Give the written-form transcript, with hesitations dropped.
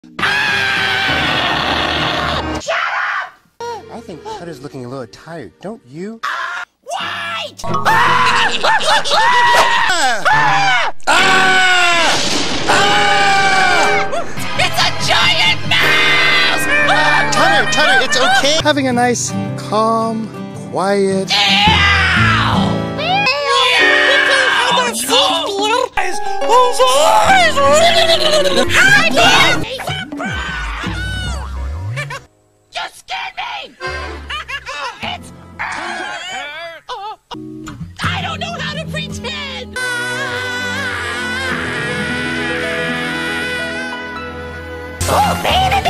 I think Tutter's looking a little tired, don't you? Wait! It's a giant mouse! Tutter, it's okay. Having a nice, calm, quiet... You scared me! It's... I don't know how to pretend! Oh, baby!